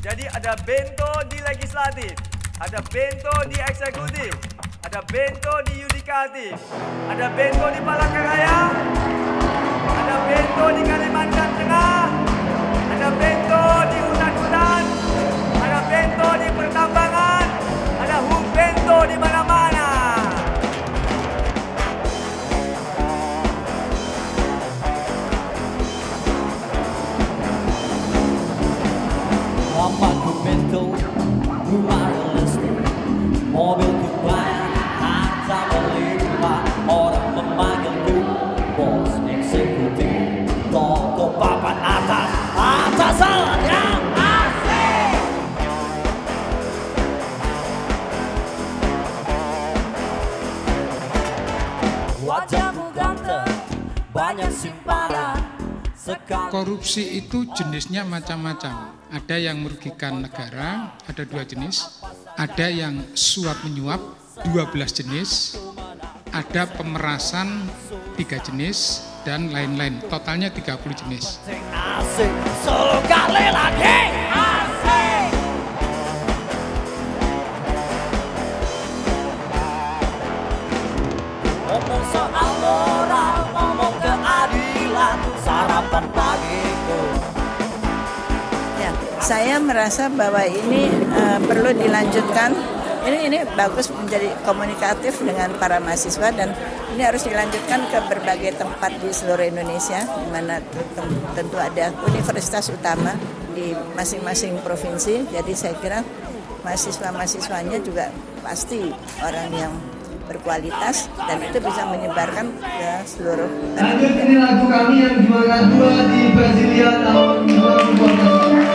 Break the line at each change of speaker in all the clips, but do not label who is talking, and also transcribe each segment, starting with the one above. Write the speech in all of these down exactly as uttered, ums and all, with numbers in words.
Jadi ada bento di legislatif, ada bento di eksekutif, ada bento di yudikatif, ada bento di Palangkaraya, ada bento di Kalimantan Tengah, ada bento di hutan-hutan, ada bento di pertambangan, ada hub bento di mana-mana.
Rumahku bento, rumah listrik, mobilku banyak, harta melimpah, orang memanggilku bos eksekutif, toko papan atas, atasan yang asik. Wajahmu ganteng, banyak simpanan.
Korupsi itu jenisnya macam-macam. Ada yang merugikan negara, ada dua jenis. Ada yang suap menyuap, dua belas jenis. Ada pemerasan, tiga jenis. Dan lain-lain, totalnya tiga puluh jenis.
Asik, sekali lagi asik. Ngomong soal moral, ngomong keadilan, sarapan pagiku.
Ya, saya merasa bahwa ini uh, perlu dilanjutkan. Ini ini bagus menjadi komunikatif dengan para mahasiswa dan ini harus dilanjutkan ke berbagai tempat di seluruh Indonesia, di mana tentu ada universitas utama di masing-masing provinsi. Jadi saya kira mahasiswa-mahasiswanya juga pasti orang yang berkualitas dan itu bisa menyebarkan ke seluruh.
Lanjut, ini lagu kami yang juara dua di Brasilia tahun dua ribu dua belas.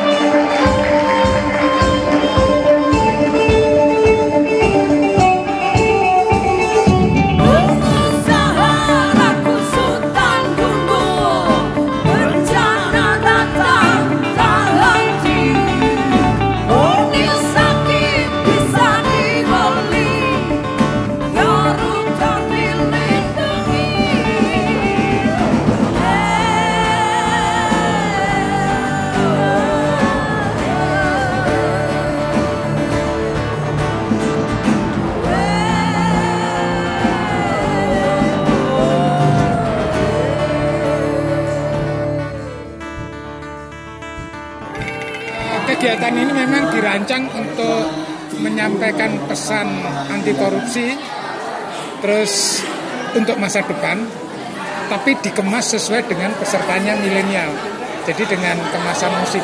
Kegiatan ini memang dirancang untuk menyampaikan pesan anti korupsi, terus untuk masa depan, tapi dikemas sesuai dengan pesertanya milenial, jadi dengan kemasan musik.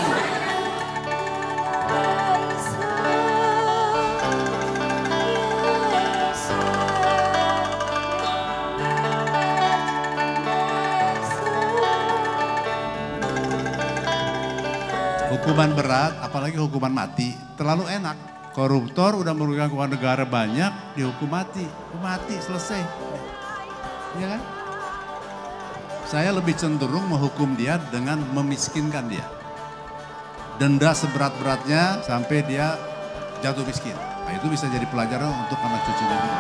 Hukuman berat, apalagi hukuman mati, terlalu enak. Koruptor udah merugikan keuangan negara banyak, dihukum mati. Hukum mati, selesai. Iya kan? Saya lebih cenderung menghukum dia dengan memiskinkan dia. Denda seberat-beratnya sampai dia jatuh miskin. Nah, itu bisa jadi pelajaran untuk anak cucunya juga.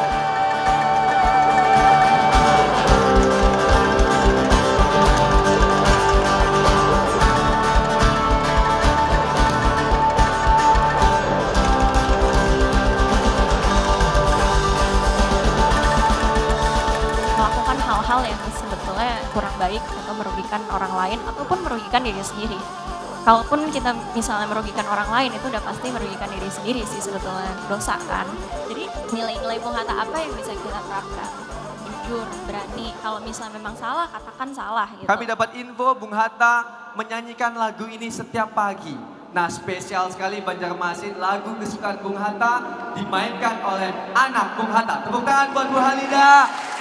Hal yang sebetulnya kurang baik atau merugikan orang lain ataupun merugikan diri sendiri. Kalaupun kita misalnya merugikan orang lain itu udah pasti merugikan diri sendiri sih sebetulnya, dosa kan. Jadi nilai-nilai Bung Hatta apa yang bisa kita terapkan? Jujur, berani. Kalau misalnya memang salah, katakan salah gitu.
Kami dapat info Bung Hatta menyanyikan lagu ini setiap pagi. Nah, spesial sekali Banjarmasin, lagu kesukaan Bung Hatta dimainkan oleh anak Bung Hatta. Tepuk tangan buat Bu Halida.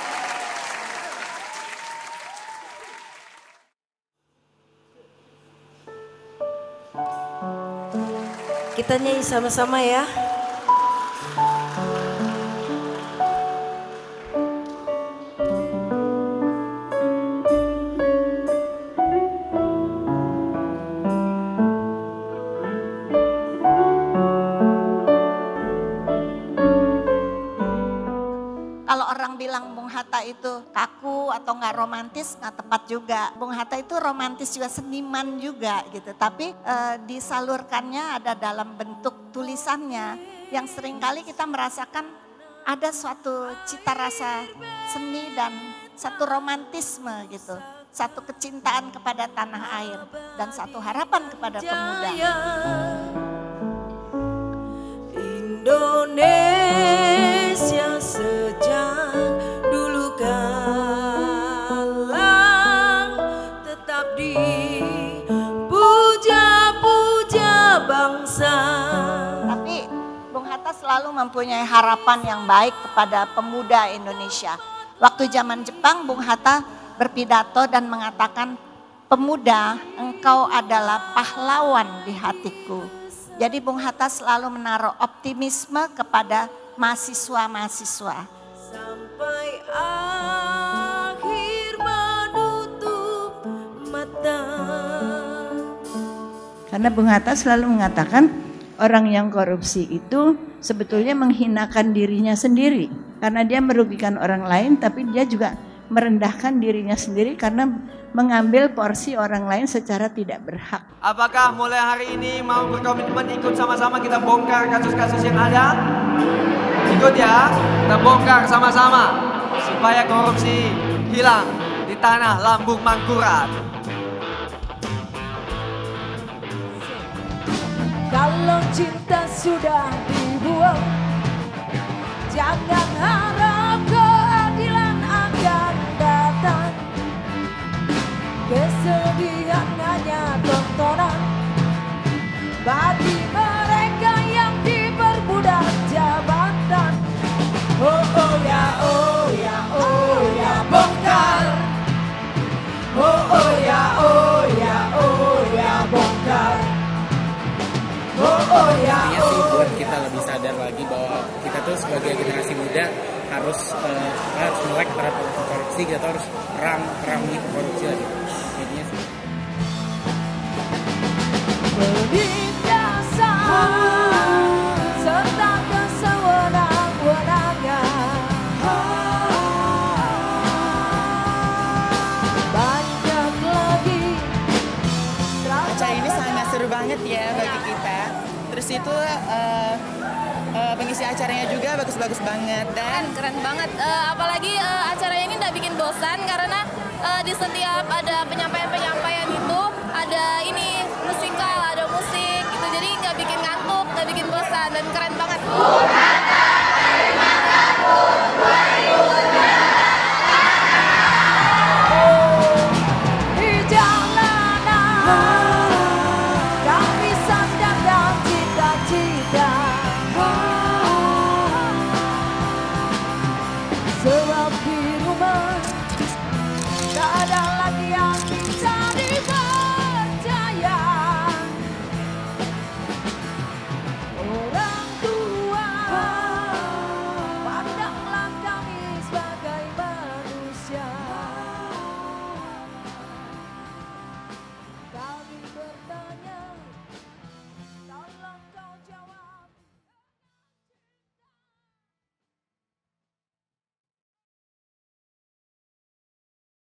Kita nyanyi sama-sama ya.
orang bilang Bung Hatta itu kaku atau nggak romantis, nggak tepat juga. Bung Hatta itu romantis juga, seniman juga gitu. Tapi eh, disalurkannya ada dalam bentuk tulisannya yang seringkali kita merasakan ada suatu cita rasa seni dan satu romantisme gitu. Satu kecintaan kepada tanah air dan satu harapan kepada pemuda.
Indonesia sejak dulu kala tetap dipuja-puja bangsa.
Tapi Bung Hatta selalu mempunyai harapan yang baik kepada pemuda Indonesia. Waktu zaman Jepang, Bung Hatta berpidato dan mengatakan, pemuda, engkau adalah pahlawan di hatiku. Jadi Bung Hatta selalu menaruh optimisme kepada mahasiswa-mahasiswa.
Sampai akhir menutup mata.
Karena Bung Hatta selalu mengatakan orang yang korupsi itu sebetulnya menghinakan dirinya sendiri. Karena dia merugikan orang lain tapi dia juga merendahkan dirinya sendiri karena mengambil porsi orang lain secara tidak berhak.
Apakah mulai hari ini mau berkomitmen ikut sama-sama kita bongkar kasus-kasus yang ada? Ikut ya, kita bongkar sama-sama supaya korupsi hilang di tanah lambung Mangkurat.
Kalau cinta sudah dibuang, jangan harap keadilan akan datang. Kesedihan hanya tontonan bagi mereka yang diperbudak jabatan. Oh oh ya, oh ya, oh ya, bongkar. Oh oh ya, oh ya, oh ya, bongkar. Oh oh ya,
Intinya sih buat kita lebih sadar lagi bahwa kita tuh sebagai generasi muda harus uh, harus melek terhadap korupsi, kita tuh harus perang perangi korupsi lagi. Intinya sih.
Penindasan serta kesewenang-wenangan, banyak lagi.
Acara ini sangat seru banget ya bagi kita. Terus itu uh, uh, pengisi acaranya juga bagus-bagus banget dan
keren banget. Uh, apalagi uh, acara ini nggak bikin bosan karena uh, di setiap ada penyampaian-penyampaian itu ada ini musikal, ada musik gitu. Jadi nggak bikin ngantuk, nggak bikin bosan dan keren banget.